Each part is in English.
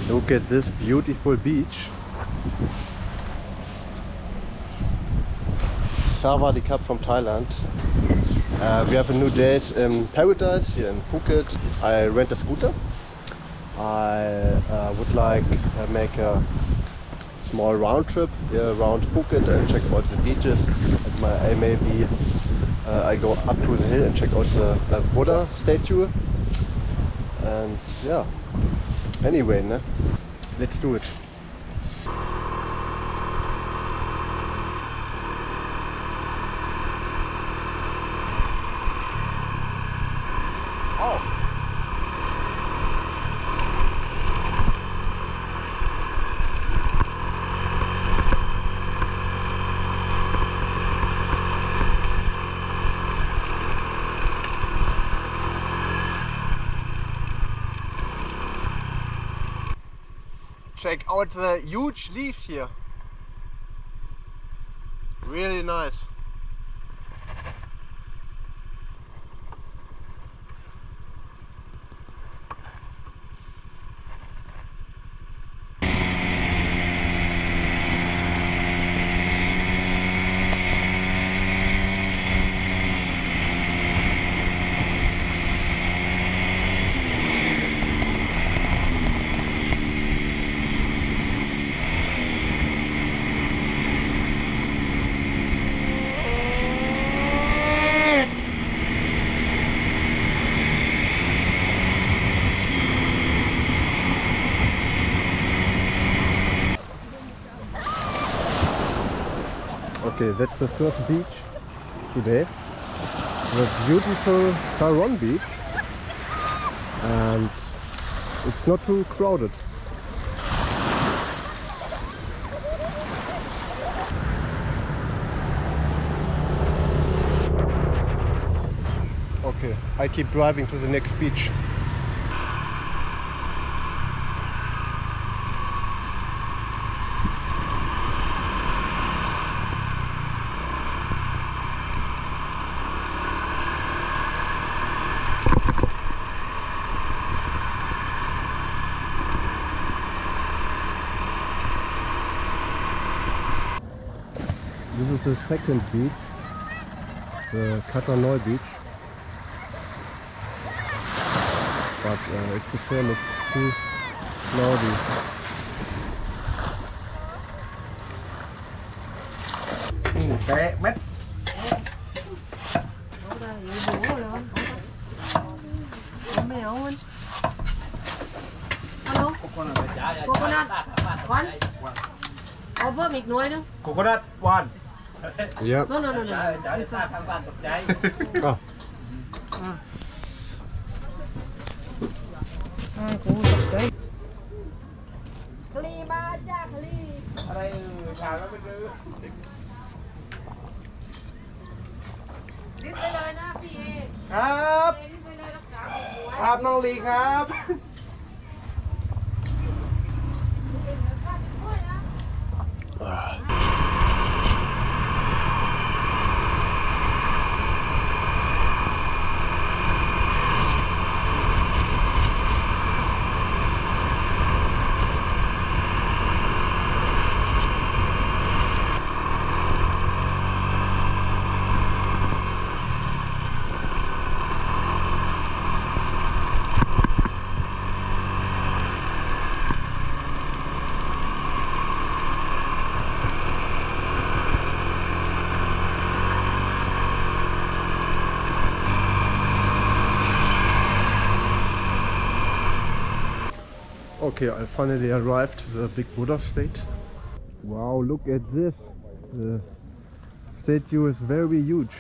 Look at this beautiful beach. Sawadee Cup from Thailand. We have a new days in paradise here in Phuket. I rent a scooter. I would like make a small round trip here around Phuket and check out the beaches. And maybe I go up to the hill and check out the Buddha statue. And yeah, anyway, let's do it. Check out the huge leaves here. Really nice. Okay, that's the first beach today. The beautiful Karon Beach, and it's not too crowded. Okay, I keep driving to the next beach. This is the second beach, the Kata beach, but it's a shame it's too cloudy. Coconut one. Over big noise. Coconut one. Yeah. No. Oh. ครับน้องลีครับ Okay, I finally arrived to the big Buddha state. Wow, look at this. The statue is very huge.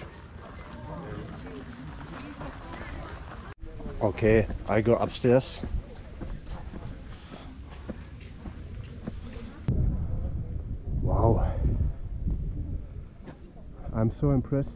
Okay, I go upstairs. Wow. I'm so impressed.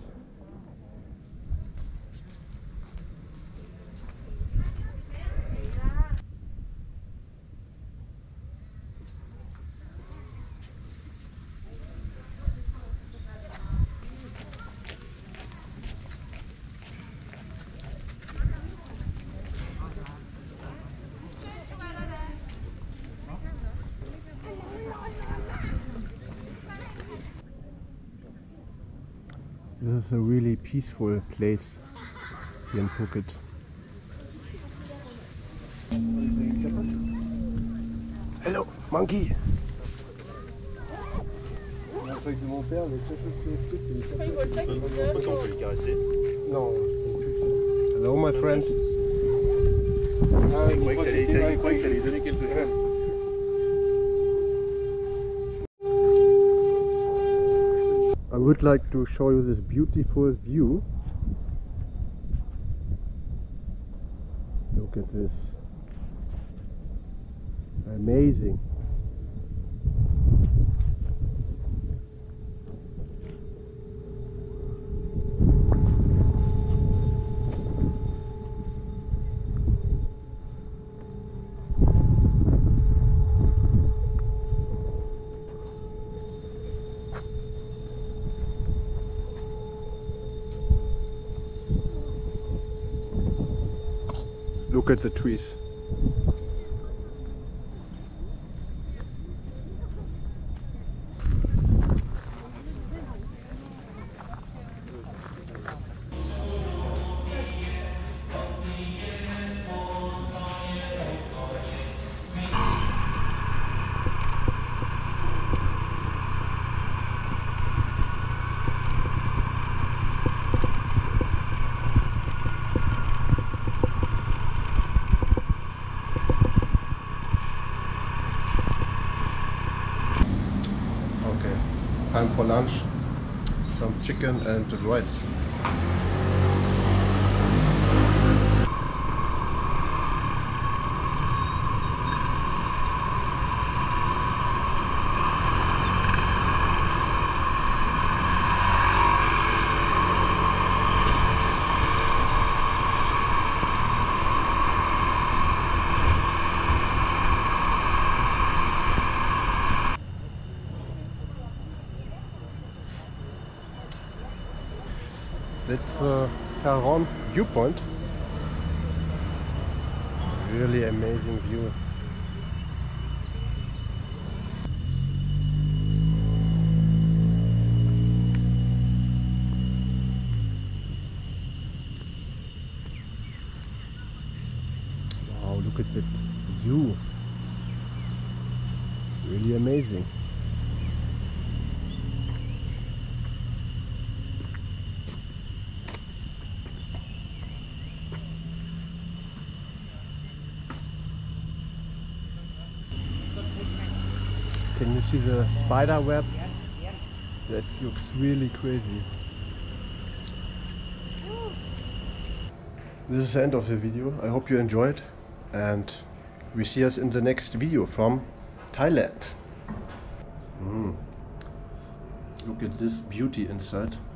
This is a really peaceful place here in Phuket. Hello, monkey! Non. Hello, my friend. Il croyait que t'allais donner quelque chose. I would like to show you this beautiful view. Look at this. Amazing. Look at the trees. Time for lunch, some chicken and rice. That's Karon View Point. Really amazing view. Wow, look at that view. Really amazing. Can you see the spider web? That looks really crazy. This is the end of the video. I hope you enjoyed, and we see us in the next video from Thailand. Look at this beauty inside.